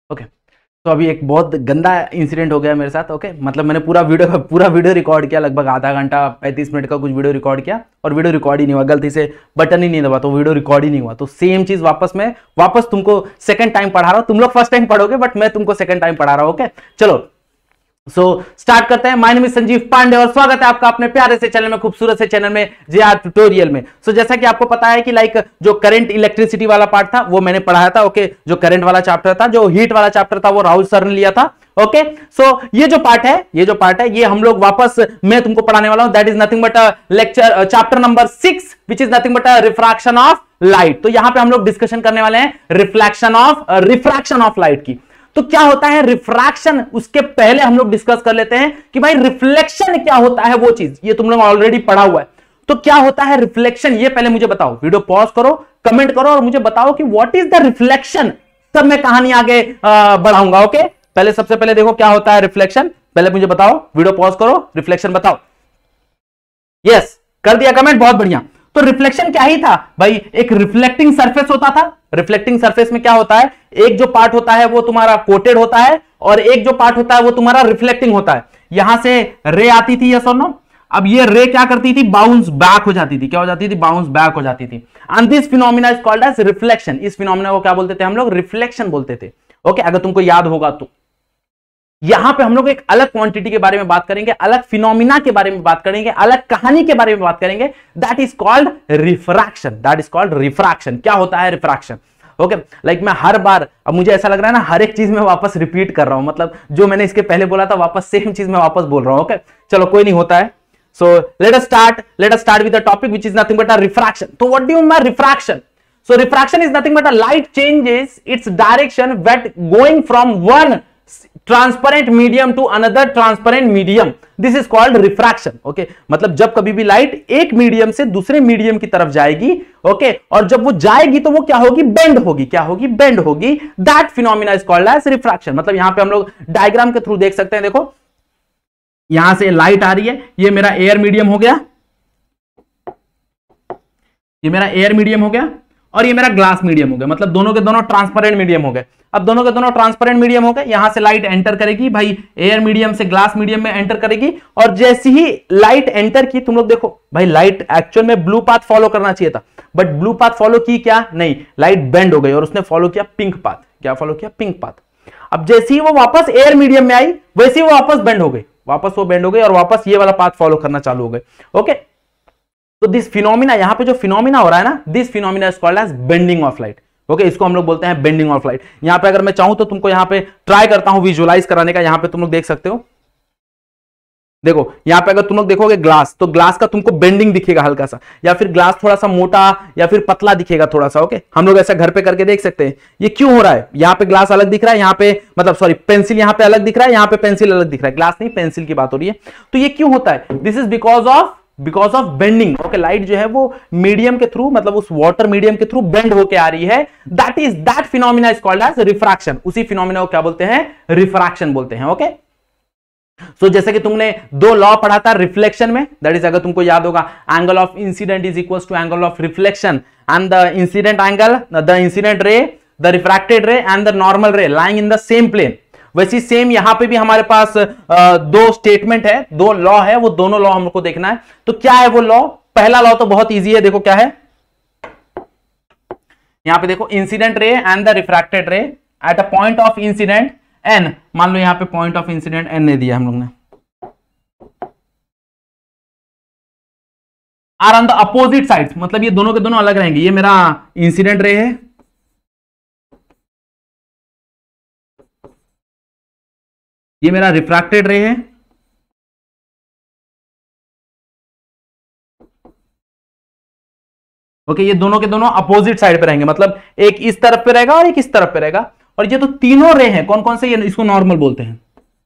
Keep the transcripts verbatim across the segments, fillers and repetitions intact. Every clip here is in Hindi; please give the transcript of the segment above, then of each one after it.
ओके तो अभी एक बहुत गंदा इंसिडेंट हो गया मेरे साथ। ओके मतलब मैंने पूरा वीडियो पूरा वीडियो रिकॉर्ड किया, लगभग आधा घंटा पैंतीस मिनट का कुछ वीडियो रिकॉर्ड किया और वीडियो रिकॉर्ड ही नहीं हुआ, गलती से बटन ही नहीं दबा तो वीडियो रिकॉर्ड ही नहीं हुआ। तो सेम चीज वापस मैं वापस तुमको सेकंड टाइम पढ़ा रहा हूं। तुम लोग फर्स्ट टाइम पढ़ोगे बट मैं तुमको सेकंड टाइम पढ़ा रहा हूं। ओके चलो सो so, स्टार्ट करते हैं। My name is Sanjeev Pandey और स्वागत है आपका अपने प्यारे से चैनल में, खूबसूरत से चैनल में, जेआर ट्यूटोरियल में। सो so, जैसा कि आपको पता है कि लाइक जो करंट इलेक्ट्रिसिटी वाला पार्ट था वो मैंने पढ़ाया था। Okay okay? जो करंट वाला चैप्टर था, जो हीट वाला चैप्टर था वो राहुल सर ने लिया था। Okay okay? सो so, ये जो पार्ट है ये जो पार्ट है ये हम लोग वापस मैं तुमको पढ़ाने वाला हूं। That is nothing but a lecture chapter number six which is nothing but a refraction of light. तो यहां पे हम लोग डिस्कशन करने वाले हैं reflection of refraction of light की। तो क्या होता है रिफ्रैक्शन, उसके पहले हम लोग डिस्कस कर लेते हैं कि भाई रिफ्लेक्शन क्या होता है। वो चीज ये तुम लोग ऑलरेडी पढ़ा हुआ है। तो क्या होता है रिफ्लेक्शन ये पहले मुझे बताओ। वीडियो पॉज करो, कमेंट करो और मुझे बताओ कि व्हाट इज द रिफ्लेक्शन। तब मैं कहानी आगे बढ़ाऊंगा। ओके पहले सबसे पहले देखो क्या होता है रिफ्लेक्शन, पहले मुझे बताओ। वीडियो पॉज करो, रिफ्लेक्शन बताओ। यस कर दिया कमेंट, बहुत बढ़िया। तो रिफ्लेक्शन क्या ही था भाई, एक रिफ्लेक्टिंग सरफेस होता था। रिफ्लेक्टिंग सरफेस में क्या होता है, एक जो पार्ट होता है वो तुम्हारा कोटेड होता है और एक जो पार्ट होता है वो तुम्हारा रिफ्लेक्टिंग होता है। यहां से रे आती थी, यस और नो। अब ये रे क्या करती थी, बाउंस बैक हो जाती थी। क्या हो जाती थी, बाउंस बैक हो जाती थी। And this phenomena is called as reflection. इस फिनोमिना को क्या बोलते थे हम लोग, रिफ्लेक्शन बोलते थे। ओके अगर तुमको याद होगा तो यहां पे हम लोग एक अलग क्वांटिटी के बारे में बात करेंगे, अलग फिनोमिना के बारे में बात करेंगे, अलग कहानी के बारे में बात करेंगे। That is called refraction. That is called refraction. क्या होता है रिफ्रैक्शन। ओके लाइक मैं हर बार, अब मुझे ऐसा लग रहा है ना हर एक चीज में वापस रिपीट कर रहा हूं, मतलब जो मैंने इसके पहले बोला था वापस सेम चीज में वापस बोल रहा हूं। ओके चलो कोई नहीं होता है। So let us start let us start with the topic which is nothing but a refraction. तो what do you mean by refraction. So refraction is nothing but a light changes its direction when going from one transparent medium to another transparent medium. This is called refraction. Okay मतलब जब कभी भी लाइट एक मीडियम से दूसरे मीडियम की तरफ जाएगी, ओके okay? और जब वो जाएगी तो वो क्या होगी, बेंड होगी। क्या होगी, बेंड होगी। That phenomena is called as refraction. मतलब यहां पे हम लोग डायग्राम के थ्रू देख सकते हैं। देखो यहां से लाइट आ रही है, ये मेरा एयर मीडियम हो गया, ये मेरा एयर मीडियम हो गया और ये मेरा ग्लास मीडियम हो गया। मतलब दोनों के दोनों ट्रांसपेरेंट मीडियम हो गए। अब दोनों के दोनों ट्रांसपेरेंट मीडियम हो गए, यहां से लाइट एंटर करेगी भाई, एयर मीडियम से ग्लास मीडियम में एंटर करेगी। और जैसी ही लाइट एंटर की, तुम लोग देखो भाई लाइट एक्चुअल में ब्लू पाथ फॉलो करना चाहिए था, बट ब्लू पाथ फॉलो की क्या, नहीं, लाइट बेंड हो गई और उसने फॉलो किया पिंक पाथ। क्या फॉलो किया, पिंक पाथ। अब जैसे ही वो वापस एयर मीडियम में आई वैसे ही वो वापस बेंड हो गई, वापस वो बेंड हो गई और वापस ये वाला पाथ फॉलो करना चालू हो गए। ओके तो दिस फिनोमिना, यहां पे जो फिनोमिना हो रहा है ना, this phenomena is called as bending of light. Okay इसको हम लोग बोलते हैं बेंडिंग ऑफ लाइट। यहां पे अगर मैं चाहूं तो तुमको यहां पे ट्राई करता हूं विजुअलाइज कराने का। यहां पे तुम लोग देख सकते हो, देखो यहां पे अगर तुम लोग देखोगे ग्लास, तो ग्लास का तुमको बेंडिंग दिखेगा हल्का सा, या फिर ग्लास थोड़ा सा मोटा या फिर पतला दिखेगा थोड़ा सा। ओके हम लोग ऐसा घर पे करके देख सकते हैं। ये क्यों हो रहा है, यहां पे ग्लास अलग दिख रहा है, यहां पे मतलब सॉरी पेंसिल यहां पे अलग दिख रहा है, यहां पे पेंसिल अलग दिख रहा है, ग्लास नहीं पेंसिल की बात हो रही है। तो ये क्यों होता है, this is because of because of bending. Okay light जो है वो मीडियम के थ्रू, मतलब उस वाटर मीडियम के थ्रू बेंड होके आ रही है। That is that phenomena is called as refraction. उसी फिनोमिना को क्या बोलते हैं, रिफ्रैक्शन बोलते हैं। ओके सो so, जैसे कि तुमने दो लॉ पढ़ा था रिफ्लेक्शन में, दैट इज अगर तुमको याद होगा, angle of incident is equal to angle of reflection and the incident angle, the incident ray, the refracted ray and the normal ray lying in the same plane. वैसे सेम यहां पे भी हमारे पास आ, दो स्टेटमेंट है, दो लॉ है, वो दोनों लॉ हमको देखना है। तो क्या है वो लॉ, पहला लॉ तो बहुत इजी है, देखो क्या है, यहां पे देखो incident ray and the refracted ray at a point of incident N, मान लो यहां पे पॉइंट ऑफ इंसिडेंट एन ने दिया हम लोग ने, are on the opposite sides, मतलब ये दोनों के दोनों अलग रहेंगे। ये मेरा इंसिडेंट रे है, ये मेरा रिफ्रैक्टेड रे है, ओके ये दोनों के दोनों अपोजिट साइड पे रहेंगे, मतलब एक इस तरफ पे रहेगा और एक इस तरफ पे रहेगा। और ये तो तीनों रे हैं, कौन कौन से, ये इसको नॉर्मल बोलते हैं।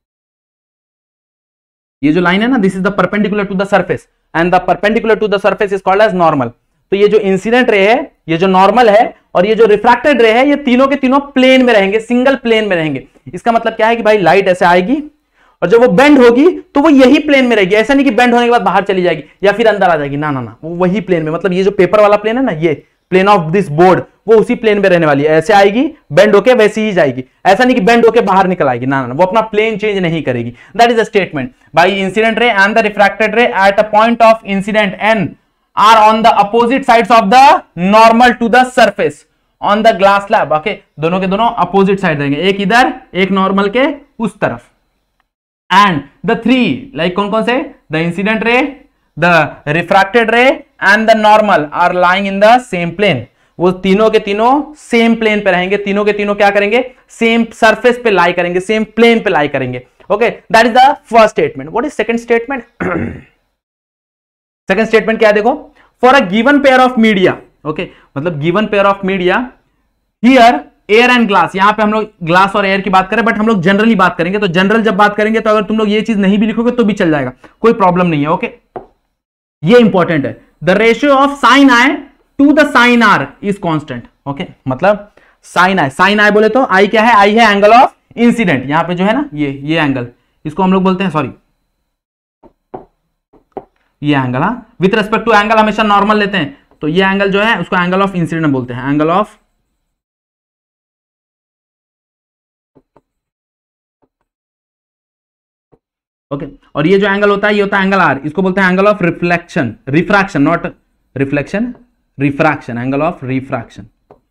ये जो लाइन है ना, this is the perpendicular to the surface and the perpendicular to the surface is called as normal. तो ये जो इंसिडेंट रे है, ये जो नॉर्मल है और ये जो रिफ्रैक्टेड रे है, ये तीनों के तीनों प्लेन में रहेंगे, सिंगल प्लेन में रहेंगे। इसका मतलब क्या है कि भाई लाइट ऐसे आएगी और जब वो बेंड होगी तो वो यही प्लेन में रहेगी। ऐसा नहीं कि बेंड होने के बाद बाहर चली जाएगी या फिर अंदर आ जाएगी, ना ना ना, वो वही प्लेन में, मतलब ये जो पेपर वाला प्लेन है ना, ये प्लेन ऑफ दिस बोर्ड वो उसी प्लेन पे रहने वाली है, ऐसे आएगी बेंड होके वैसी ही जाएगी, ऐसा नहीं कि बेंड होके बाहर निकल आएगी, ना ना वो अपना प्लेन चेंज नहीं करेगी। That is a statement by incident ray and the refracted ray at a point of incident N are on the opposite sides of the normal to the surface on the glass slab. Okay, दोनों के दोनों अपोजिट साइड रहेंगे, एक इधर एक नॉर्मल के उस तरफ। एंड द थ्री लाइक कौन कौन से, the incident ray, the refracted ray and the normal are lying in the same plane. वो तीनों के तीनों सेम प्लेन पे रहेंगे, तीनों के तीनों क्या करेंगे, सेम सरफेस पे लाई करेंगे, सेम प्लेन पे लाई करेंगे। Okay, that is the first statement. What is second statement? Second statement क्या है देखो, for a given pair of media, okay मतलब given pair of media here air and glass, यहां पे हम लोग ग्लास और एयर की बात करें, बट हम लोग जनरली बात करेंगे, तो जनरल जब बात करेंगे तो अगर तुम लोग ये चीज नहीं भी लिखोगे तो भी चल जाएगा, कोई प्रॉब्लम नहीं है। ओके, ये इंपॉर्टेंट है, the ratio of sine I to the sine R is constant. Okay, मतलब साइन आई, साइन आई बोले तो आई क्या है, आई है एंगल ऑफ इंसिडेंट, यहां पे जो है ना ये ये एंगल, इसको हम लोग बोलते हैं, सॉरी ये एंगल, हाँ विथ रेस्पेक्ट टू एंगल हमेशा नॉर्मल लेते हैं, तो ये एंगल जो है उसको एंगल ऑफ इंसिडेंट बोलते हैं, एंगल ऑफ ओके okay. और ये जो एंगल होता है ये होता है एंगल आर, इसको बोलते हैं angle of reflection, refraction not reflection, refraction, angle of refraction.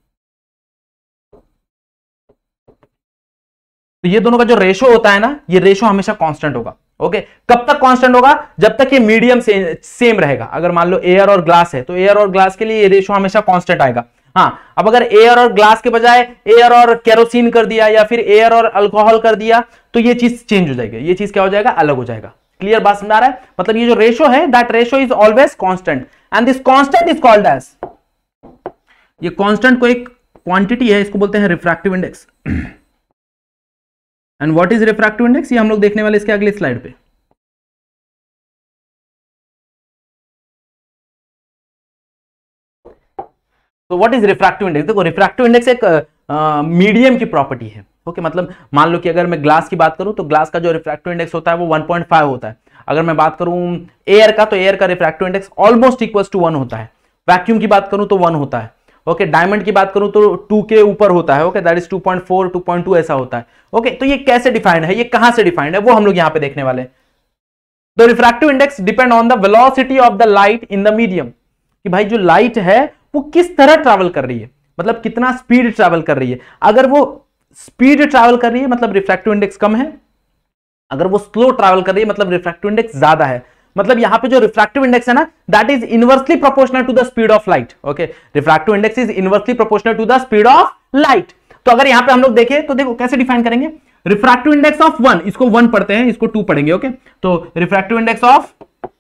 तो ये दोनों का जो रेशो होता है ना, ये रेशो हमेशा कांस्टेंट होगा। Okay okay? कब तक कांस्टेंट होगा, जब तक ये मीडियम से सेम रहेगा। अगर मान लो एयर और ग्लास है तो एयर और ग्लास के लिए ये रेशो हमेशा कांस्टेंट आएगा। हाँ, अब अगर एयर और ग्लास के बजाय एयर और केरोसिन कर दिया या फिर एयर और अल्कोहल कर दिया तो ये चीज चेंज हो जाएगी, ये चीज क्या हो जाएगा, अलग हो जाएगा। क्लियर बात समझ आ रहा है? मतलब ये जो रेशो है that ratio is always constant and this constant is called as, ये कांस्टेंट को एक क्वांटिटी है, इसको बोलते हैं refractive index. And what is refractive index, ये हम लोग देखने वाले इसके अगले स्लाइड पे। तो व्हाट इज रिफ्रैक्टिव इंडेक्स, देखो रिफ्रैक्टिव इंडेक्स एक मीडियम uh, की प्रॉपर्टी है। ओके okay, मतलब मान लो कि अगर मैं ग्लास की बात करूं तो ग्लास का जो रिफ्रैक्टिव इंडेक्स होता है वो वन पॉइंट फाइव होता है। अगर मैं बात करूं एयर का तो एयर का refractive index almost equals to one होता है। वैक्यूम की बात करूं तो वन होता है। ओके okay, डायमंड की बात करूं तो टू के ऊपर होता है। Okay, that is two point four, two point two ऐसा होता है। ओके okay, तो ये कैसे डिफाइंड है, ये कहां से डिफाइंड है, वो हम लोग यहां पे देखने वाले हैं। The refractive index depend on the velocity of the light in the medium, कि भाई जो लाइट है वो किस तरह ट्रैवल कर रही है, मतलब कितना स्पीड ट्रैवल कर रही है। अगर वो स्पीड ट्रैवल कर रही है मतलब रिफ्रैक्टिव इंडेक्स कम है, अगर वो स्लो ट्रैवल कर रही है मतलब रिफ्रैक्टिव इंडेक्स ज्यादा है। मतलब यहां पे जो रिफ्रैक्टिव इंडेक्स है ना that is inversely proportional to the speed of light. Okay, refractive index is inversely proportional to the speed of light. तो अगर यहां पे हम लोग देखें तो देखो कैसे डिफाइन करेंगे, रिफ्रैक्टिव इंडेक्स ऑफ वन, इसको वन पढ़ते हैं, इसको टू पढ़ेंगे। ओके, तो refractive index of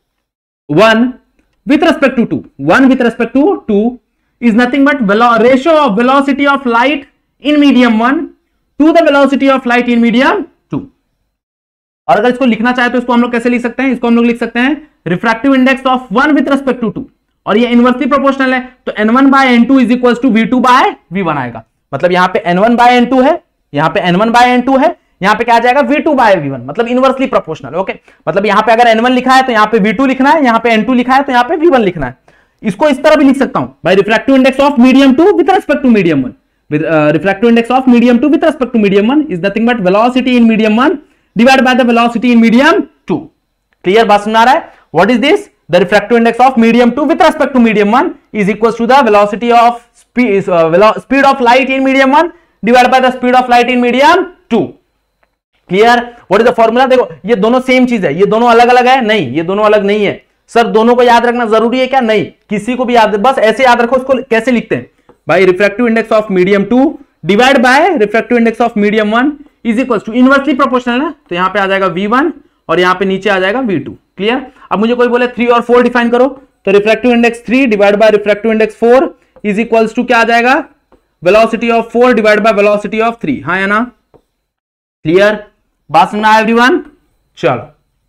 one with respect to two, one with respect to two is nothing but ratio of velocity of light in medium one to the velocity of light in medium two। और अगर इसको लिखना चाहे तो इसको हम लोग कैसे लिख सकते हैं, इसको हम लोग लिख सकते हैं refractive index of one with respect to two, और ये इनवर्सली प्रोपोर्शनल है तो N one by N two is equals to V two by V one आएगा। मतलब यहां पे N one by N two है, यहां पे N one by N two है, यहां पे क्या आ जाएगा V two by V one, मतलब इनवर्सली प्रोपोर्शनल। ओके, मतलब यहां पे अगर एन वन लिखा है तो यहां पे वी टू लिखना है, यहां पे एन टू लिखा है तो यहां पे वी वन लिखना है। इसको इस तरह भी लिख सकता हूं, by refractive index of medium two with respect to medium one, with refractive index of medium two with respect to medium one is nothing but velocity in medium one divided by the velocity in medium two. Clear बात समझ आ रहा है? What is this, the refractive index of medium two with respect to medium one is equals to the velocity of speed of light in medium one divided by the speed of light in medium two. Clear? What is the formula? देखो ये दोनों सेम चीज है, ये दोनों अलग अलग है, नहीं ये दोनों अलग नहीं है। सर दोनों को याद रखना जरूरी है क्या? नहीं, किसी को भी याद, बस ऐसे याद रखो। इसको कैसे लिखते हैं, by refractive index of medium two divide by refractive index of medium one is equal to inversely proportional है, तो यहां पे आ जाएगा वी वन और यहां पे नीचे आ जाएगा वी टू। क्लियर? अब मुझे कोई बोले थ्री और फोर डिफाइन करो, तो refractive index three divide by refractive index four is equals to क्या आ जाएगा, velocity of four divide by velocity of three. हाँ या ना? क्लियर? बात सुनना है एवरीवन? चलो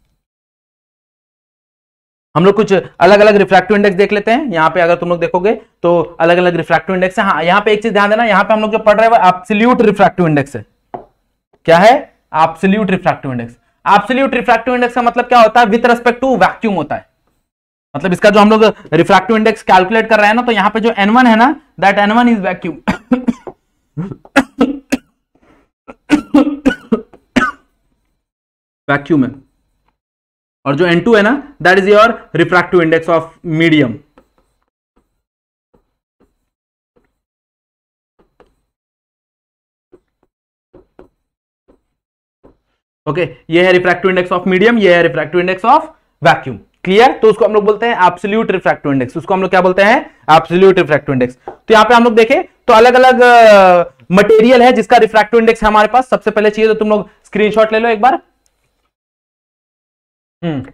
हम लोग कुछ अलग अलग रिफ्रैक्टिव इंडेक्स देख लेते हैं। यहां पे अगर तुम लोग देखोगे तो अलग अलग रिफ्रैक्टिव इंडेक्स है। हाँ, यहां पे एक चीज ध्यान देना, यहां पे हम लोग जो पढ़ रहे हैं वो एब्सोल्यूट रिफ्रैक्टिव इंडेक्स है। क्या है? Absolute refractive index. Absolute refractive index का मतलब क्या होता है, विद रिस्पेक्ट टू वैक्यूम होता है। मतलब इसका जो हम लोग रिफ्रैक्टिव इंडेक्स कैलकुलेट कर रहे हैं ना, तो यहां पे जो एन वन है ना, that N one is vacuum. Vacuum है। और जो एन टू है ना, that is your refractive index of medium. Okay okay, ये है रिफ्रैक्टिव इंडेक्स ऑफ मीडियम, ये है refractive index of vacuum. Clear? तो उसको हम लोग बोलते हैं एब्सोल्यूट रिफ्रैक्टिव इंडेक्स। उसको हम लोग क्या बोलते हैं? Absolute refractive index. तो यहां पे हम लोग देखें तो अलग अलग मटेरियल है जिसका रिफ्रैक्टिव इंडेक्स है हमारे पास। सबसे पहले चाहिए तो तुम लोग स्क्रीनशॉट ले लो एक बार। हम्म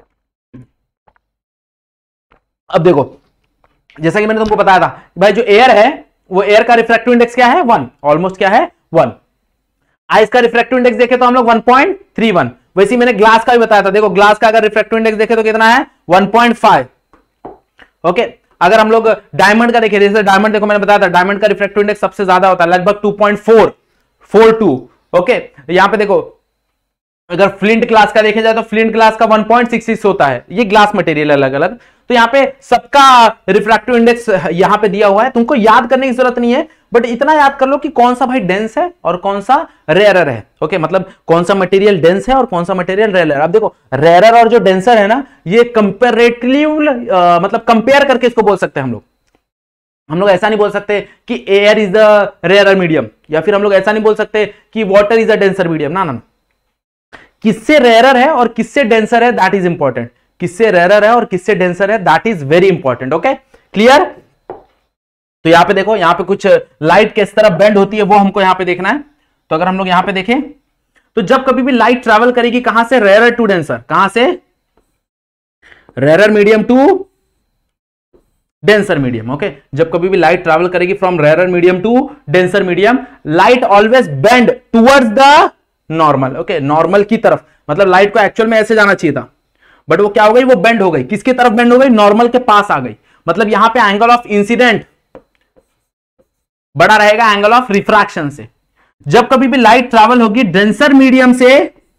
अब देखो, जैसा कि मैंने तुमको बताया था भाई, जो एयर है वो एयर का रिफ्रैक्टिव इंडेक्स क्या है? वन। ऑलमोस्ट क्या है? वन। आइस का रिफ्रैक्टिव इंडेक्स देखे तो हम लोग वन पॉइंट थ्री वन। वैसे मैंने ग्लास का भी बताया था। देखो ग्लास का अगर रिफ्रैक्टिव इंडेक्स देखे तो कितना है? One point five. ओके, अगर हम लोग डायमंड का देखें, जैसे डायमंड देखो मैंने बताया था डायमंड का रिफ्रैक्टिव इंडेक्स सबसे ज्यादा होता है, लगभग two point four four two. Okay, यहां पे देखो अगर फ्लिंट ग्लास का देखे जाए तो फ्लिंट ग्लास का वन पॉइंट सिक्स सिक्स होता है। ये ग्लास मटेरियल अलग अलग। तो यहाँ पे सबका रिफ्रैक्टिव इंडेक्स यहां पे दिया हुआ है, तुमको याद करने की जरूरत नहीं है, बट इतना याद कर लो कि कौन सा भाई डेंस है और कौन सा रेयरर है। ओके, मतलब कौन सा मटेरियल डेंस है और कौन सा मटेरियल रेयरर। अब देखो रेयरर और जो डेंसर है ना, ये कंपेरेटिवली मतलब कंपेयर करके इसको बोल सकते हैं हम लोग। हम लोग ऐसा नहीं बोल सकते कि air is the rarer medium, या फिर हम लोग ऐसा नहीं बोल सकते कि water is a denser medium. ना ना, किससे रेयरर है और किससे डेंसर है दैट इज इंपॉर्टेंट। किससे रेयरर है और किससे डेंसर है that is very important. Okay, clear? तो यहां पे देखो, यहां पे कुछ लाइट किस तरह बेंड होती है वो हमको यहां पे देखना है। तो अगर हम लोग यहां पे देखें तो जब कभी भी लाइट ट्रैवल करेगी कहां से? Rarer to denser. कहां से? Rarer medium to denser medium. Okay, जब कभी भी लाइट ट्रैवल करेगी from rarer medium to denser medium, light always bend towards the normal. Okay, normal की तरफ, मतलब लाइट को एक्चुअल में ऐसे जाना चाहिए था, बट वो क्या हो गई? वो बेंड हो गई। किसकी तरफ बेंड हो गई? नॉर्मल के पास आ गई। मतलब यहां पे एंगल ऑफ इंसिडेंट बड़ा रहेगा एंगल ऑफ रिफ्रैक्शन से। जब कभी भी लाइट ट्रैवल होगी डेंसर मीडियम से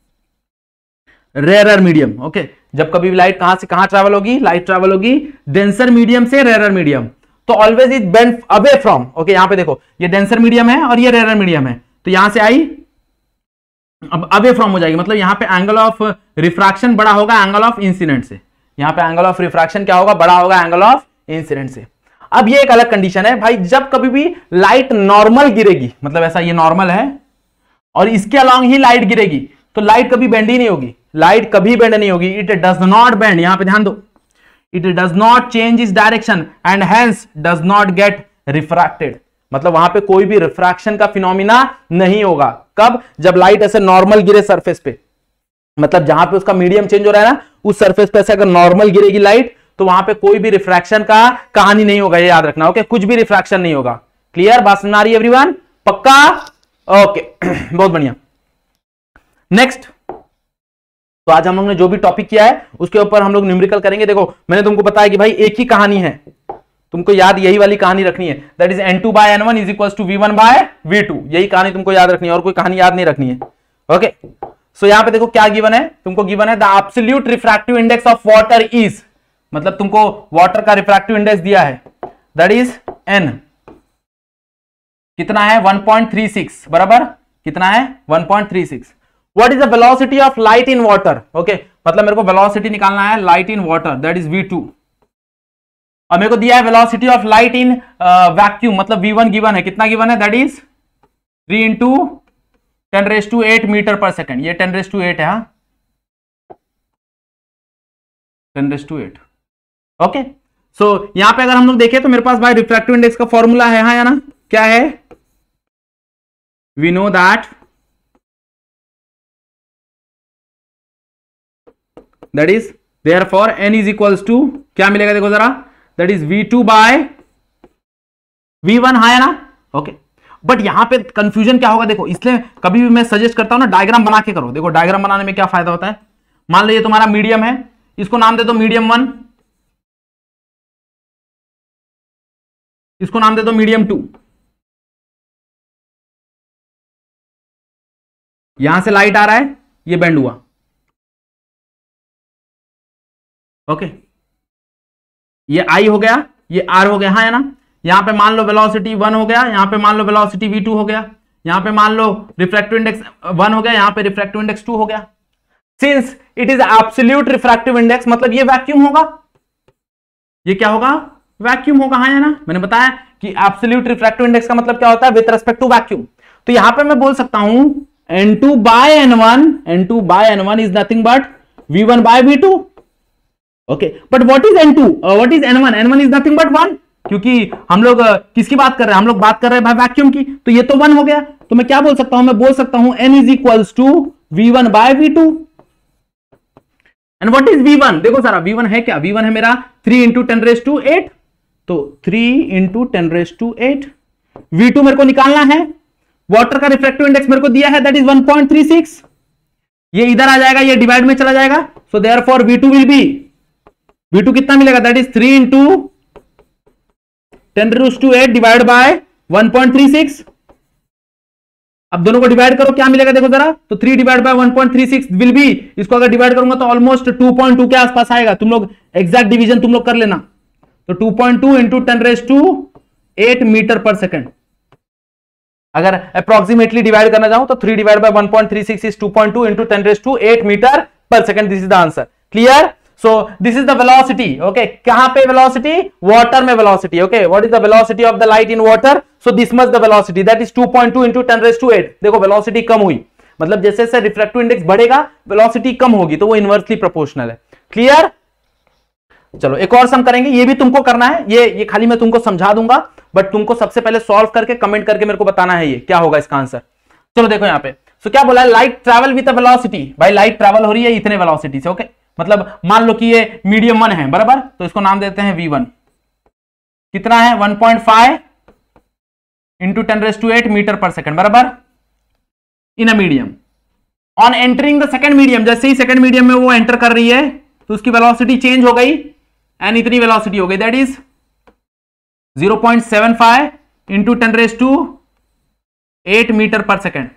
रेयरर मीडियम। ओके, जब कभी भी लाइट कहां से कहां ट्रैवल होगी? लाइट ट्रैवल होगी डेंसर मीडियम से रेयरर मीडियम, तो always is bend away from. Okay, यहां पे देखो ये डेंसर मीडियम है और ये रेयरर मीडियम है, तो यहां से आई अब अवे फ्रॉम हो जाएगी। मतलब यहां पे एंगल ऑफ रिफ्रैक्शन बड़ा होगा एंगल ऑफ इंसिडेंट से। यहां पे एंगल ऑफ रिफ्रैक्शन क्या होगा? बड़ा होगा एंगल ऑफ इंसिडेंट से। अब ये एक अलग कंडीशन है भाई, जब कभी भी लाइट नॉर्मल गिरेगी, मतलब ऐसा ये नॉर्मल है और इसके अलॉन्ग ही लाइट गिरेगी, तो लाइट कभी बेंड ही नहीं होगी। लाइट कभी बेंड नहीं होगी। इट डज नॉट बेंड, यहां पे ध्यान दो, it does not change its direction and hence does not get refracted. मतलब वहां पे कोई भी रिफ्रैक्शन का फिनोमिना नहीं होगा। कब? जब लाइट ऐसे नॉर्मल गिरे सरफेस पे, मतलब जहां पे उसका मीडियम चेंज हो रहा है ना, उस सरफेस पे ऐसे अगर नॉर्मल गिरेगी लाइट, तो वहां पे कोई भी रिफ्रैक्शन का कहानी नहीं होगा। ये याद रखना। ओके, कुछ भी रिफ्रैक्शन नहीं होगा। क्लियर? बात सुना रही है एवरीवन? पक्का? ओके, बहुत बढ़िया। नेक्स्ट, तो आज हम लोग ने जो भी टॉपिक किया है उसके ऊपर हम लोग न्यूमेरिकल करेंगे। देखो मैंने तुमको बताया कि भाई एक ही कहानी है, तुमको याद यही वाली कहानी रखनी है, that is n two by n one is equal to v one by v two. यही कहानी तुमको याद रखनी है और कोई कहानी याद नहीं रखनी है। ओके, सो यहां पे देखो क्या गिवन है, तुमको गिवन है the absolute refractive index of water is, मतलब तुमको वाटर का रिफ्रैक्टिव इंडेक्स दिया है, दैट इज एन। कितना है? One point three six. बराबर कितना है? One point three six. What is the velocity of light in water? Okay, मतलब मेरे को वेलोसिटी निकालना है light in water, that is v two. और मेरे को दिया है velocity of light in vacuum, मतलब वी वन गिवन है। कितना गिवन है? That is three into ten raise to eight metre per second. ये टेन रेस टू एट है, हाँ, ten raise to eight. Okay, so यहां पे अगर हम लोग देखें तो मेरे पास भाई रिफ्रैक्टिव इंडेक्स का फॉर्मूला है, हाँ या ना? क्या है? We know that that is therefore n is equals to क्या मिलेगा? देखो जरा, that is v two by v one, हाँ या ना? ओके, बट यहां पे कंफ्यूजन क्या होगा? देखो, इसलिए कभी भी मैं सजेस्ट करता हूं ना डायग्राम बना के करो। देखो डायग्राम बनाने में क्या फायदा होता है, मान लीजिए तुम्हारा मीडियम है, इसको नाम दे दो मीडियम वन, इसको नाम दे दो मीडियम टू। यहां से लाइट आ रहा है, ये बेंड हुआ। ओके, ये आई हो गया, ये आर हो गया, हाँ है ना। यहां पे मान लो वेलोसिटी वन हो गया, यहां पे मान लो वेलोसिटी वी टू हो गया, यहां पे मान लो रिफ्रैक्टिव इंडेक्स वन हो गया, यहां पे रिफ्रैक्टिव इंडेक्स टू हो गया। Since it is absolute refractive index, मतलब ये वैक्यूम होगा, ये क्या होगा, वैक्यूम होगा, हाँ है ना। मैंने बताया कि एब्सोल्यूट रिफ्रैक्टिव इंडेक्स का मतलब क्या होता है, विद रिस्पेक्ट टू वैक्यूम। तो यहां पे मैं बोल सकता हूं n two by n one, n two by n one is nothing but v one by v two. Okay, but what is n two, what is n one, n one is nothing but one, क्योंकि हम लोग uh, किसकी बात कर रहे हैं, हम लोग बात कर रहे हैं भाई वैक्यूम की, तो ये तो वन हो गया। तो मैं क्या बोल सकता हूं, मैं बोल सकता हूं n is equals to v one by v two. And what is v one, देखो सारा वी वन है क्या, वी वन है मेरा three into ten raise to eight, तो three into ten raise to eight. V two मेरे को निकालना है, वाटर का रिफ्रैक्टिव इंडेक्स मेरे को दिया है that is one point three six, ये इधर आ जाएगा, ये डिवाइड में चला जाएगा, so therefore v two will be, v two कितना मिलेगा, that is three into ten raise to eight divide by one point three six. अब दोनों को डिवाइड करो, क्या मिलेगा देखो जरा, तो three divide by one point three six will be, इसको अगर डिवाइड करूंगा तो ऑलमोस्ट टू पॉइंट टू के आसपास आएगा। तुम लोग एग्जैक्ट डिवीजन तुम लोग कर लेना, तो two point two into ten raise to eight metre per second. अगर अप्रोक्सीमेटली डिवाइड करना चाहूं तो three divide by one point three six is two point two into ten raise to eight metre per second. This is the answer, clear. So this is the velocity, okay, कहां पे वेलोसिटी, वाटर में velocity, okay, what is the velocity of the light in water, so this much the velocity that is two point two into ten raise to eight. देखो वेलोसिटी कम हुई, मतलब जैसे जैसे रिफ्रैक्टिव इंडेक्स बढ़ेगा वेलोसिटी कम होगी, तो वो इनवर्सली प्रोपोर्शनल है, क्लियर। चलो एक और सम करेंगे, ये भी तुमको करना है, ये ये खाली मैं तुमको समझा दूंगा, बट तुमको सबसे पहले सॉल्व करके कमेंट करके मेरे को बताना है ये क्या होगा इसका आंसर। चलो देखो यहाँ पे, सो क्या बोला है, light travel with a velocity, भाई लाइट ट्रैवल हो रही है इतने वेलोसिटी से, ओके, मतलब मान लो कि ये मीडियम वन है, बराबर, तो इसको नाम देते हैं वी वन, कितना है one point five into ten raise to eight metre per second, बराबर, in a medium. On entering the second medium, जैसे ही सेकंड मीडियम में वो एंटर कर रही है तो उसकी वेलोसिटी चेंज हो गई एंड इतनी वेलोसिटी हो गई, that is zero point seven five into ten raise to eight metre per second.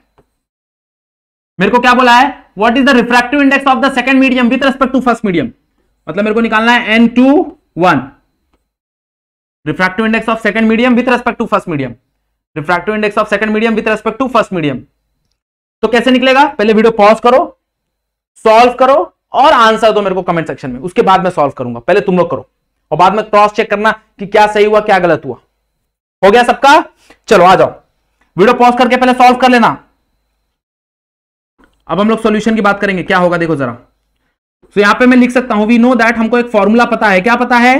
मेरे को क्या बोला है, what is the refractive index of the second medium with respect to first medium, मतलब मेरे को निकालना है n two one, refractive index of second medium with respect to first medium, refractive index of second medium with respect to first medium. तो कैसे निकलेगा, पहले वीडियो पॉज करो, सॉल्व करो और आंसर दो मेरे को कमेंट सेक्शन में, उसके बाद मैं सॉल्व करूंगा, पहले तुम लोग करो और बाद में क्रॉस चेक करना कि क्या सही हुआ क्या गलत हुआ। हो गया सबका, चलो आ जाओ, वीडियो पॉज करके पहले सॉल्व कर लेना। अब हम लोग सॉल्यूशन की बात करेंगे, क्या होगा देखो जरा। तो यहां पे मैं लिख सकता हूं, वी नो दैट, हमको एक फॉर्मूला पता है, क्या पता है,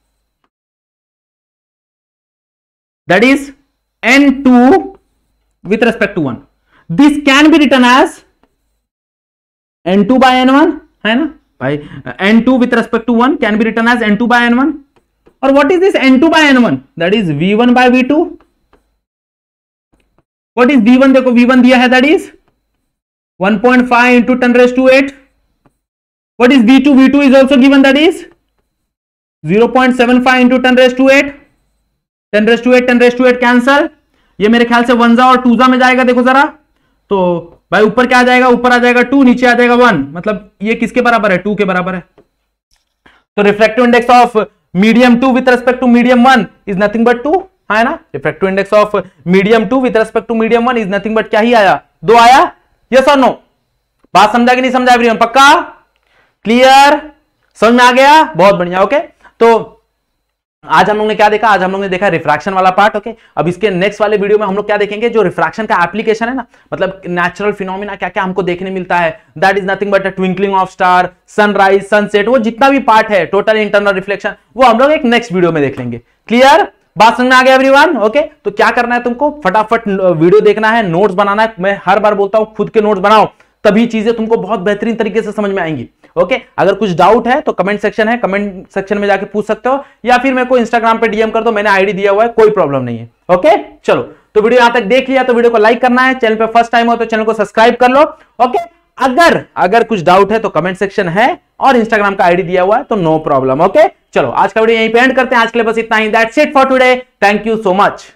that is n two with respect to one, this can be written as n two by n one, है ना भाई, n two with respect to one can be written as n two by n one. और what is this n two by n one, that is v one by v two. What is v one, देखो वी वन दिया है that is one point five into ten raised to eight. What is V two? V two is also given, that is zero point seven five into ten raised to eight. Ten raised to eight, ten raised to eight cancel, ये मेरे ख्याल से वनजा और टूजा में जाएगा, देखो जरा, तो भाई ऊपर क्या आ जाएगा, ऊपर आ जाएगा टू, नीचे आ जाएगा वन, मतलब ये किसके बराबर है, टू के बराबर है। तो refractive index of medium two with respect to medium one is nothing but two, है ना। Refractive index of medium two with respect to medium one is nothing but क्या ही आया, दो आया, यस और नो। बात समझा कि नहीं समझा एवरीवन, पक्का, क्लियर, समझ में आ गया, बहुत बढ़िया। ओके, तो आज हम लोग ने क्या देखा, आज हम लोग ने देखा रिफ्रैक्शन वाला पार्ट। ओके, अब इसके नेक्स्ट वाले वीडियो में हम लोग क्या देखेंगे, जो रिफ्रैक्शन का एप्लीकेशन है ना, मतलब नेचुरल फिनोमिना क्या क्या हमको देखने मिलता है, that is nothing but a twinkling of star, sunrise, sunset, वो जितना भी पार्ट है, टोटल इंटरनल रिफ्लेक्शन, वो हम लोग एक नेक्स्ट वीडियो में देख लेंगे। क्लियर, बात समझ में आ गया एवरीवन। ओके, तो क्या करना है तुमको, फटाफट वीडियो देखना है, नोट्स बनाना है। मैं हर बार बोलता हूं खुद के नोट्स बनाओ, तभी चीजें तुमको बहुत बेहतरीन तरीके से समझ में आएंगी। Okay okay? अगर कुछ डाउट है तो कमेंट सेक्शन है, कमेंट सेक्शन में जाके पूछ सकते हो, या फिर मेरे को इंस्टाग्राम पे डीएम कर दो, मैंने आईडी दिया हुआ है, कोई प्रॉब्लम नहीं है। Okay okay? चलो, तो वीडियो यहां तक देख लिया तो वीडियो को लाइक करना है, चैनल पे फर्स्ट टाइम हो तो चैनल को सब्सक्राइब कर लो। Okay okay? अगर अगर कुछ डाउट है तो कमेंट सेक्शन है और इंस्टाग्राम का आईडी दिया हुआ है, तो नो प्रॉब्लम। ओके, चलो आज का वीडियो यहीं पे एंड करते हैं, आज के लिए बस इतना ही, that's it for today, thank you so much.